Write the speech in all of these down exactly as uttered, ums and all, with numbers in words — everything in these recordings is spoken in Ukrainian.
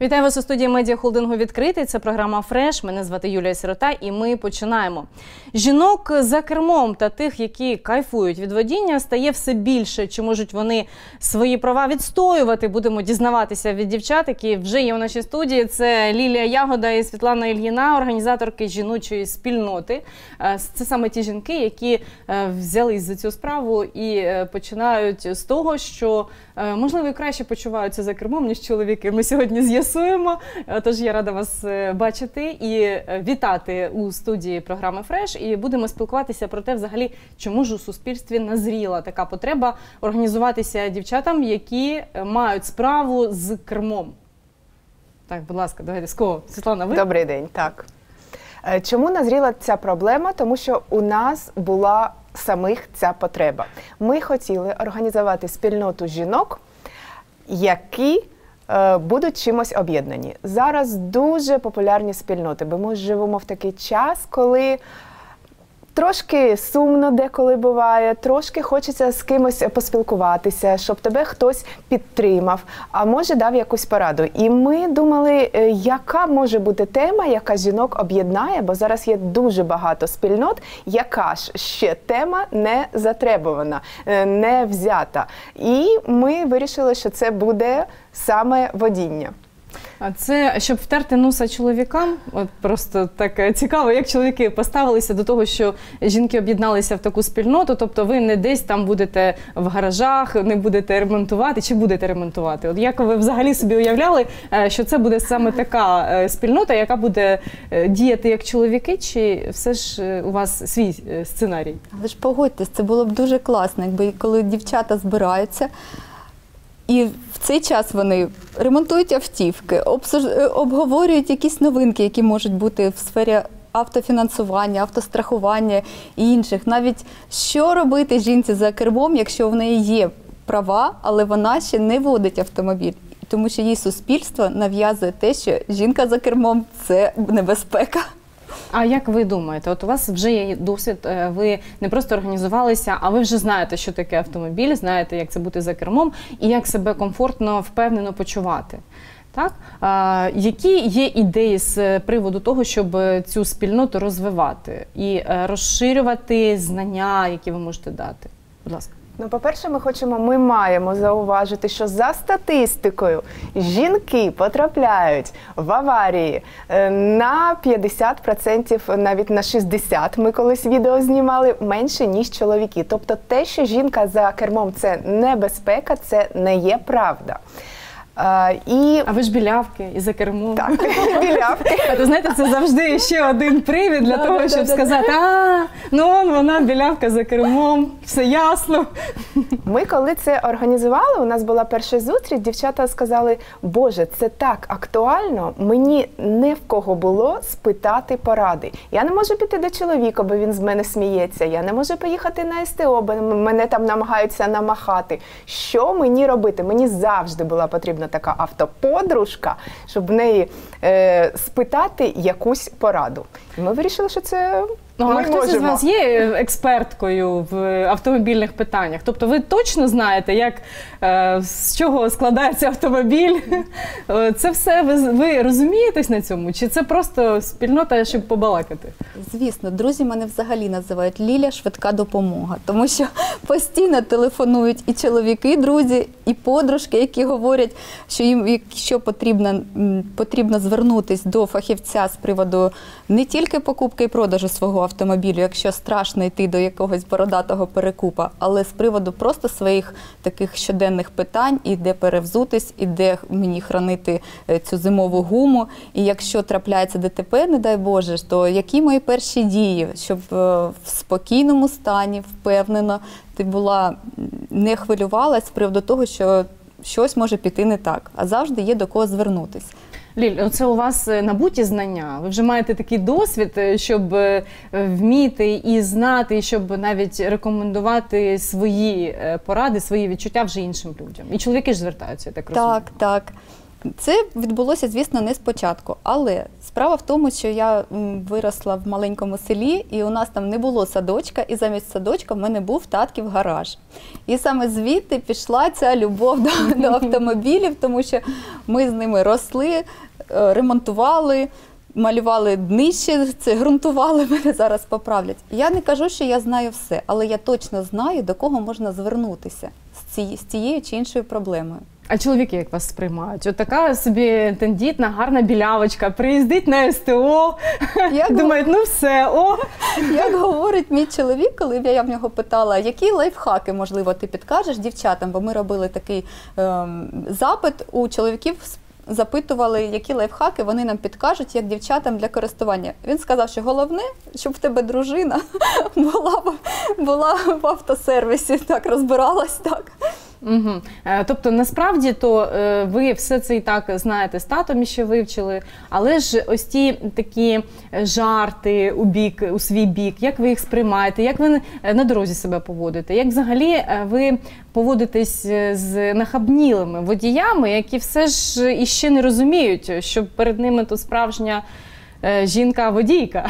Вітаю вас у студії медіахолдингу «Відкритий». Це програма «Фреш». Мене звати Юлія Сирота і ми починаємо. Жінок за кермом та тих, які кайфують від водіння, стає все більше. Чи можуть вони свої права відстоювати? Будемо дізнаватися від дівчат, які вже є у нашій студії. Це Лілія Ягода і Світлана Ільїна, організаторки жіночої спільноти. Це саме ті жінки, які взялись за цю справу і починають з того, що, можливо, і краще почуваються за кермом, ніж чоловіки. Ми сьогодні з'ясуємо. Тож я рада вас бачити і вітати у студії програми «Фреш». І будемо спілкуватися про те, взагалі, чому ж у суспільстві назріла така потреба організуватися дівчатам, які мають справу з кермом. Так, будь ласка, давайте з кого? Світлана, ви? Добрий день, так. Чому назріла ця проблема? Тому що у нас була самих ця потреба. Ми хотіли організувати спільноту жінок, які будуть чимось об'єднані. Зараз дуже популярні спільноти, бо ми живемо в такий час, коли трошки сумно деколи буває, трошки хочеться з кимось поспілкуватися, щоб тебе хтось підтримав, а може дав якусь пораду. І ми думали, яка може бути тема, яка жінок об'єднає, бо зараз є дуже багато спільнот, яка ж ще тема не затребувана, не взята. І ми вирішили, що це буде саме водіння. А це, щоб втерти носа чоловікам, от просто так цікаво, як чоловіки поставилися до того, що жінки об'єдналися в таку спільноту, тобто ви не десь там будете в гаражах, не будете ремонтувати, чи будете ремонтувати? От як ви взагалі собі уявляли, що це буде саме така спільнота, яка буде діяти як чоловіки, чи все ж у вас свій сценарій? Ви ж погодьтесь, це було б дуже класно, якби коли дівчата збираються, і в цей час вони ремонтують автівки, обговорюють якісь новинки, які можуть бути в сфері автофінансування, автострахування і інших. Навіть що робити жінці за кермом, якщо в неї є права, але вона ще не водить автомобіль. Тому що їй суспільство нав'язує те, що жінка за кермом – це небезпека. А як ви думаєте, от у вас вже є досвід, ви не просто організувалися, а ви вже знаєте, що таке автомобіль, знаєте, як це бути за кермом і як себе комфортно, впевнено почувати. Так? А, які є ідеї з приводу того, щоб цю спільноту розвивати і розширювати знання, які ви можете дати? Будь ласка. Ну, по-перше, ми хочемо, ми маємо зауважити, що за статистикою жінки потрапляють в аварії на п'ятдесят відсотків, навіть на шістдесят відсотків, ми колись відео знімали, менше, ніж чоловіки. Тобто те, що жінка за кермом – це небезпека, це не є правда. А, і... а ви ж білявки і за кермом. Так, білявки. А то, знаєте, це завжди ще один привід для того, щоб сказати, а, ну вона білявка за кермом, все ясно. Ми коли це організували, у нас була перша зустріч, дівчата сказали, Боже, це так актуально, мені не в кого було спитати поради. Я не можу піти до чоловіка, бо він з мене сміється, я не можу поїхати на ес те о, бо мене там намагаються намахати. Що мені робити? Мені завжди була потрібна така автоподружка, щоб в неї е, спитати якусь пораду. І ми вирішили, що це ну, ми а хтось із вас є експерткою в автомобільних питаннях? Тобто ви точно знаєте, як, е, з чого складається автомобіль? Це все, ви, ви розумієтесь на цьому? Чи це просто спільнота, щоб побалакати? Звісно, друзі мене взагалі називають Ліля швидка допомога, тому що постійно телефонують і чоловіки, і друзі, і подружки, які говорять, що їм, якщо потрібно, потрібно звернутися до фахівця з приводу не тільки покупки і продажу свого автомобілю, якщо страшно йти до якогось бородатого перекупа, але з приводу просто своїх таких щоденних питань, і де перевзутись, і де мені хранити цю зимову гуму, і якщо трапляється де те пе, не дай Боже, то які мої перші дії, щоб в спокійному стані, впевнено, ти була, не хвилювалась з приводу того, що щось може піти не так, а завжди є до кого звернутись. Ліль, це у вас набуті знання? Ви вже маєте такий досвід, щоб вміти і знати, і щоб навіть рекомендувати свої поради, свої відчуття вже іншим людям. І чоловіки ж звертаються, я так розумію. Так, так. Це відбулося, звісно, не спочатку, але справа в тому, що я виросла в маленькому селі, і у нас там не було садочка, і замість садочка в мене був татків гараж. І саме звідти пішла ця любов до, до автомобілів, тому що ми з ними росли, ремонтували, малювали днище, це ґрунтували, мене зараз поправлять. Я не кажу, що я знаю все, але я точно знаю, до кого можна звернутися з цією, з тією чи іншою проблемою. А чоловіки як вас сприймають? От така собі тендітна, гарна білявочка, приїздить на ес те о, як думають, ну все, о. Як говорить мій чоловік, коли я в нього питала, які лайфхаки, можливо, ти підкажеш дівчатам, бо ми робили такий ем, запит у чоловіків, запитували, які лайфхаки вони нам підкажуть, як дівчатам для користування. Він сказав, що головне, щоб в тебе дружина була, була в автосервісі, так, розбиралась так. Угу. Тобто, насправді, то е, ви все це і так знаєте, з татом ще вивчили, але ж ось ті такі жарти у бік, у свій бік, як ви їх сприймаєте, як ви на дорозі себе поводите, як взагалі ви поводитесь з нахабнілими водіями, які все ж іще не розуміють, що перед ними тут справжня е, жінка-водійка.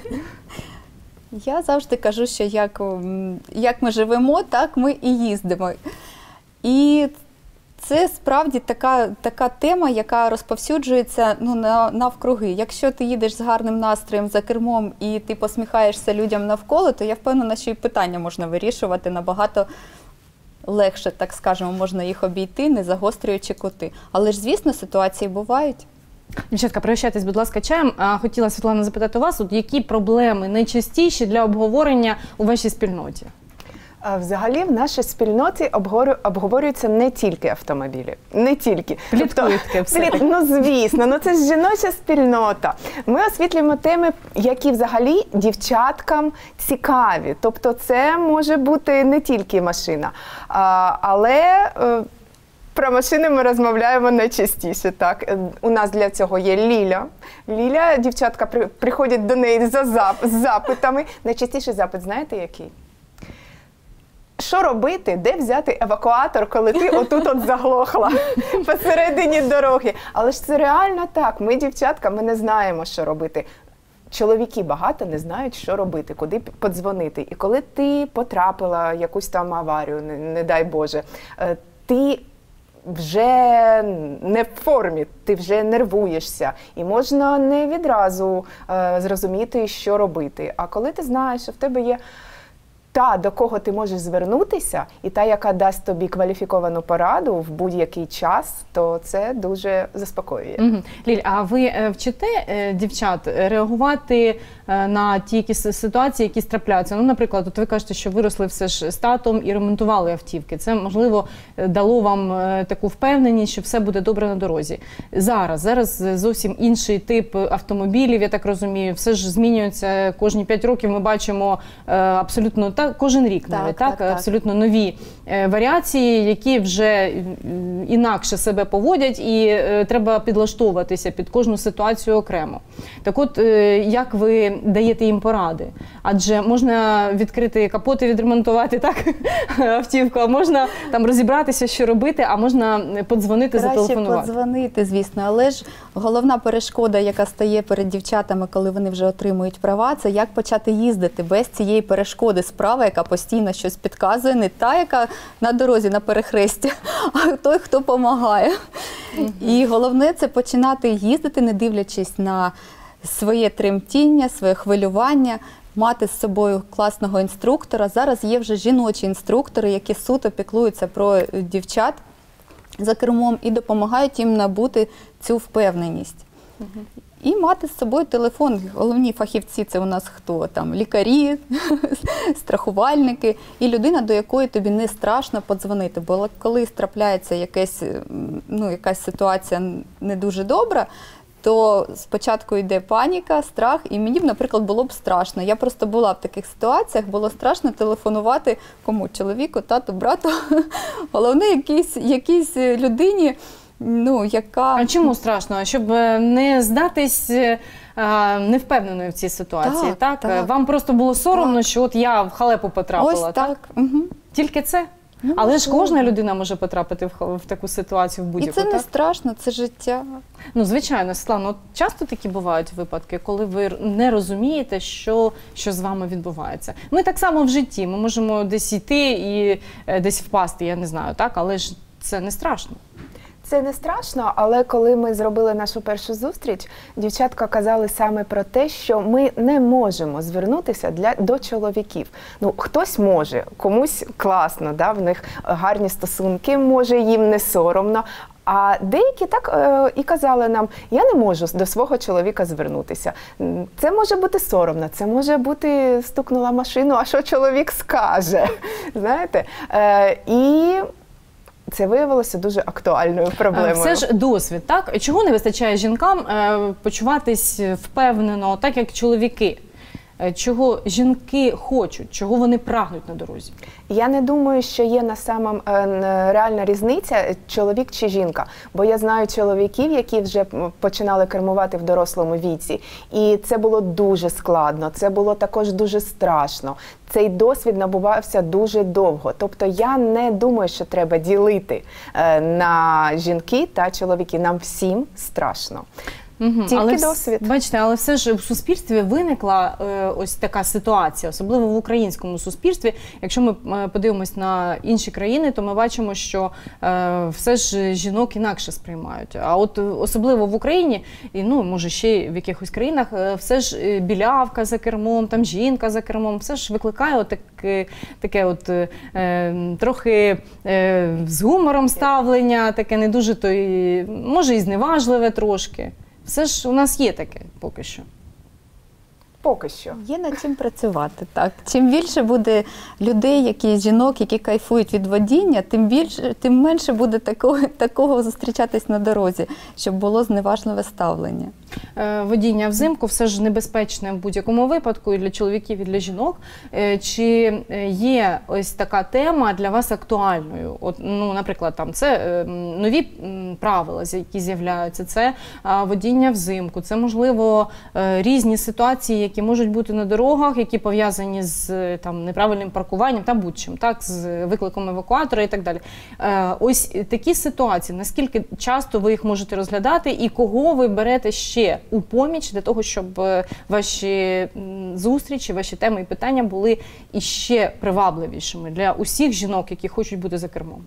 Я завжди кажу, що як, як ми живемо, так ми і їздимо. І це справді така, така тема, яка розповсюджується ну, навкруги. Якщо ти їдеш з гарним настроєм за кермом і ти посміхаєшся людям навколо, то я впевнена, що і питання можна вирішувати набагато легше, так скажемо, можна їх обійти, не загострюючи кути. Але ж, звісно, ситуації бувають. Дівчатка, пригощайтесь, будь ласка, чаєм. Хотіла, Світлана, запитати вас, от які проблеми найчастіші для обговорення у вашій спільноті? Взагалі, в нашій спільноті обговорюються не тільки автомобілі. Не тільки. Пліткуєтки все. Тобто, ну, звісно, ну це ж жіноча спільнота. Ми освітлюємо теми, які взагалі дівчаткам цікаві. Тобто це може бути не тільки машина, а, але... Про машини ми розмовляємо найчастіше, так. У нас для цього є Ліля. Ліля, дівчатка при, приходять до неї за зап, з запитами. Найчастіший запит, знаєте, який? Що робити, де взяти евакуатор, коли ти отут от заглохла посередині дороги? Але ж це реально так. Ми, дівчатка, ми не знаємо, що робити. Чоловіки багато не знають, що робити, куди подзвонити. І коли ти потрапила в якусь там аварію, не, не дай Боже, ти вже не в формі, ти вже нервуєшся, і можна не відразу е, зрозуміти, що робити. А коли ти знаєш, що в тебе є та, до кого ти можеш звернутися, і та, яка дасть тобі кваліфіковану пораду в будь-який час, то це дуже заспокоює. Угу. Ліль, а ви вчите дівчат реагувати на ті якісь ситуації, які трапляються? Ну, наприклад, от ви кажете, що виросли все ж з татом і ремонтували автівки. Це, можливо, дало вам таку впевненість, що все буде добре на дорозі. Зараз, зараз зовсім інший тип автомобілів, я так розумію, все ж змінюється. Кожні п'ять років ми бачимо абсолютно так, кожен рік навіть, так, так, так, абсолютно нові е, варіації, які вже інакше себе поводять, і е, треба підлаштовуватися під кожну ситуацію окремо. Так от, е, як ви даєте їм поради? Адже можна відкрити капот і відремонтувати так, автівку, а можна там розібратися, що робити, а можна подзвонити, Краще зателефонувати. Краще подзвонити, звісно, але ж головна перешкода, яка стає перед дівчатами, коли вони вже отримують права, це як почати їздити без цієї перешкоди. Справа, яка постійно щось підказує, не та, яка на дорозі, на перехресті, а той, хто допомагає. Mm-hmm. І головне – це починати їздити, не дивлячись на своє тремтіння, своє хвилювання, мати з собою класного інструктора. Зараз є вже жіночі інструктори, які суто піклуються про дівчат за кермом і допомагають їм набути цю впевненість. Mm-hmm. І мати з собою телефон. Головні фахівці – це у нас хто? Там лікарі, страхувальники і людина, до якої тобі не страшно подзвонити. Бо коли трапляється якась, ну, якась ситуація не дуже добра, то спочатку йде паніка, страх, і мені, наприклад, було б страшно. Я просто була в таких ситуаціях, було страшно телефонувати кому? Чоловіку, тату, брату. Головне, якійсь, якійсь людині, ну, яка... А чому страшно? Щоб не здатись невпевненою в цій ситуації, так? так? так? Вам просто було соромно, так. що от я в халепу потрапила, Ось так? так. Угу. Тільки це? Ну, Але ж можливо. кожна людина може потрапити в, в таку ситуацію в І будь-яку, це не так? страшно, це життя. Ну, звичайно, Світлано, от часто такі бувають випадки, коли ви не розумієте, що, що з вами відбувається. Ми так само в житті, ми можемо десь йти і е, десь впасти, я не знаю, так? Але ж це не страшно. Це не страшно, але коли ми зробили нашу першу зустріч, дівчатка казали саме про те, що ми не можемо звернутися для, до чоловіків. Ну, хтось може, комусь класно, да, в них гарні стосунки, може їм не соромно. А деякі так е, і казали нам, я не можу до свого чоловіка звернутися. Це може бути соромно, це може бути стукнула машину, а що чоловік скаже, знаєте? Е, і це виявилося дуже актуальною проблемою. Все ж досвід, так? Чого не вистачає жінкам е, почуватись впевнено, так як чоловіки? Е, Чого жінки хочуть, чого вони прагнуть на дорозі? Я не думаю, що є на самом е, реальна різниця, чоловік чи жінка. Бо я знаю чоловіків, які вже починали кермувати в дорослому віці. І це було дуже складно, це було також дуже страшно. Цей досвід набувався дуже довго. Тобто я не думаю, що треба ділити е, на жінки та чоловіки. Нам всім страшно. Угу. Тільки але, досвід. Бачите, але все ж в суспільстві виникла е, ось така ситуація, особливо в українському суспільстві. Якщо ми е, подивимось на інші країни, то ми бачимо, що е, все ж жінок інакше сприймають. А от особливо в Україні, і ну може ще в якихось країнах, е, все ж білявка за кермом, там жінка за кермом, все ж викликає от таке, таке от е, трохи е, з гумором ставлення, таке не дуже то і, може і зневажливе трошки. Все ж у нас є таке поки що. Поки що. Є над чим працювати, так. Чим більше буде людей, які, жінок, які кайфують від водіння, тим більше, тим менше буде такого, такого зустрічатись на дорозі, щоб було зневажливе ставлення. Е, Водіння взимку все ж небезпечне в будь-якому випадку і для чоловіків, і для жінок. Е, Чи є ось така тема для вас актуальною? От, ну, наприклад, там це е, нові м, правила, які з'являються, це е, водіння взимку, це, можливо, е, різні ситуації, які можуть бути на дорогах, які пов'язані з там, неправильним паркуванням та будь-чим, так, з викликом евакуатора і так далі. Е, Ось такі ситуації, наскільки часто ви їх можете розглядати і кого ви берете ще у поміч для того, щоб ваші зустрічі, ваші теми і питання були іще привабливішими для усіх жінок, які хочуть бути за кермом?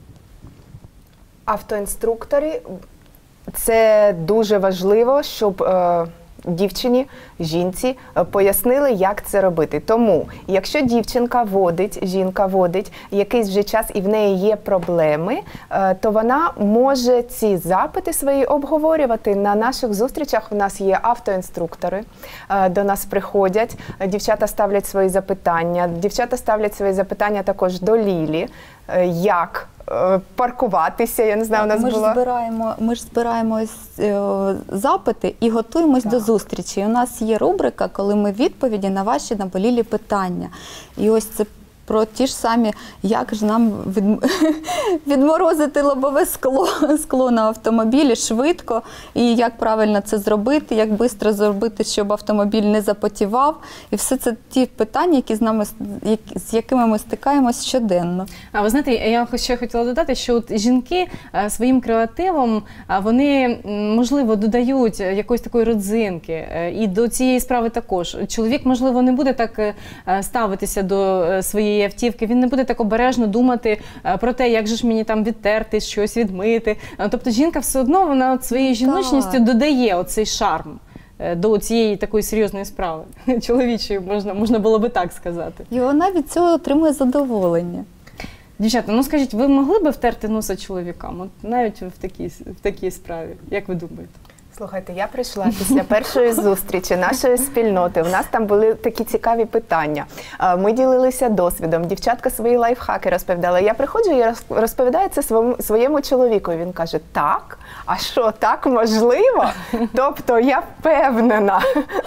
Автоінструктори – це дуже важливо, щоб е, дівчині, жінці пояснили, як це робити. Тому, якщо дівчинка водить, жінка водить якийсь вже час і в неї є проблеми, то вона може ці запити свої обговорювати на наших зустрічах. У нас є автоінструктори, до нас приходять, дівчата ставлять свої запитання, дівчата ставлять свої запитання також до Лілі, як паркуватися, я не знаю, у нас ми було... Ж збираємо, ми ж збираємо е, запити і готуємось так. до зустрічі. У нас є рубрика, коли ми відповіді на ваші наболілі питання. І ось це про ті ж самі, як ж нам від... відморозити лобове скло, скло на автомобілі швидко, і як правильно це зробити, як швидко зробити, щоб автомобіль не запотівав. І все це ті питання, які з нами, з якими ми стикаємось щоденно. А ви знаєте, я ще хотіла додати, що от жінки своїм креативом, вони, можливо, додають якоїсь такої родзинки. І до цієї справи також. Чоловік, можливо, не буде так ставитися до своєї автівки, він не буде так обережно думати про те, як же ж мені там відтерти, щось відмити. Тобто жінка все одно, вона от своєю жіночністю так. додає оцей шарм до цієї такої серйозної справи. Чоловічої, можна, можна було би так сказати. І вона від цього отримує задоволення. Дівчата, ну скажіть, ви могли би втерти носа чоловікам? От навіть в такій, в такій справі. Як ви думаєте? Слухайте, я прийшла після першої зустрічі нашої спільноти. У нас там були такі цікаві питання. Ми ділилися досвідом. Дівчатка свої лайфхаки розповідала. Я приходжу і розповідаю це своєму, своєму чоловіку. Він каже, так? А що, так можливо? Тобто я впевнена,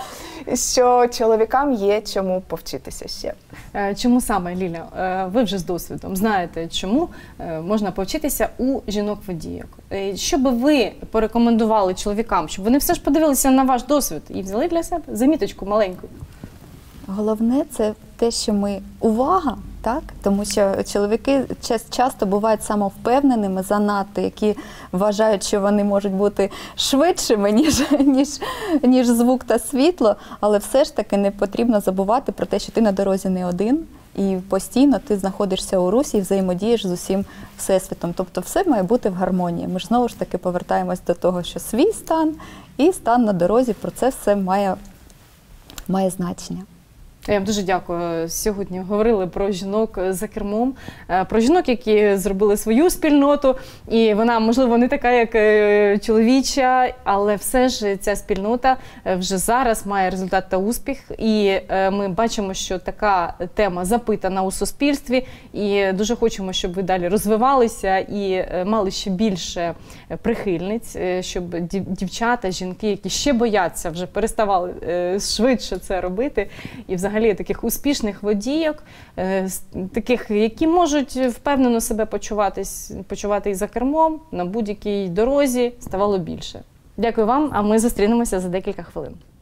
що чоловікам є чому повчитися ще. Чому саме, Ліля? Ви вже з досвідом знаєте, чому можна повчитися у жінок-водійок. Що би ви порекомендували чоловікам, щоб вони все ж подивилися на ваш досвід і взяли для себе заміточку маленьку? Головне – це те, що ми увага Так, тому що чоловіки час- часто бувають самовпевненими, занадто, які вважають, що вони можуть бути швидшими, ніж, ніж, ніж звук та світло, але все ж таки не потрібно забувати про те, що ти на дорозі не один, і постійно ти знаходишся у русі і взаємодієш з усім всесвітом. Тобто все має бути в гармонії. Ми ж знову ж таки повертаємось до того, що свій стан і стан на дорозі, про це все має, має значення. Я вам дуже дякую. Сьогодні говорили про жінок за кермом, про жінок, які зробили свою спільноту, і вона, можливо, не така, як чоловіча, але все ж ця спільнота вже зараз має результат та успіх, і ми бачимо, що така тема запитана у суспільстві, і дуже хочемо, щоб ви далі розвивалися і мали ще більше прихильниць, щоб дівчата, жінки, які ще бояться, вже переставали швидше це робити, і взагалі таких успішних водійок, таких, які можуть впевнено себе почуватись, почувати і за кермом, на будь-якій дорозі, ставало більше. Дякую вам, а ми зустрінемося за декілька хвилин.